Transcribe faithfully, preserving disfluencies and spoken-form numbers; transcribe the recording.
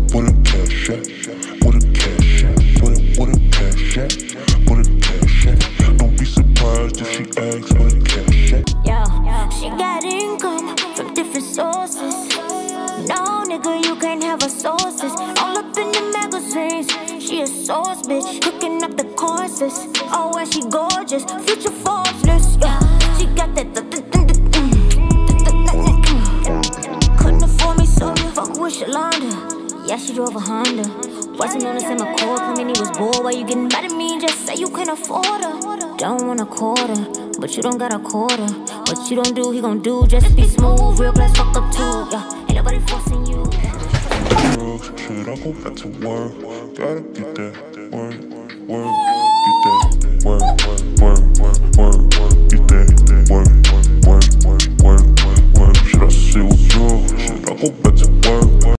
What a cash at, what a cash at, what a, what a cash at, what a cash at. Don't be surprised if she asks what a cash at. Yeah, she got income from different sources. No, nigga, you can't have her sources. All up in the magazines, she a source, bitch. Cooking up the courses. Oh, and she gorgeous, future Forbes list. Yeah, she got that. Couldn't afford me, so fuck with Shalonda. Yeah, she drove a Honda. Wasn't on the same accord, claiming he was bored. Why you getting mad at me? Just say you can't afford her. Don't want a quarter, but you don't got a quarter. What you don't do, he gon' do. Just be smooth, real glass fuck up too. Yeah, ain't nobody forcing you. Drugs, shit, I go back to work. Gotta get that work, work, get that work, work, work, work, work, get that work, work, work, work, work, work. Should I say what's wrong? Shit, I go back to work.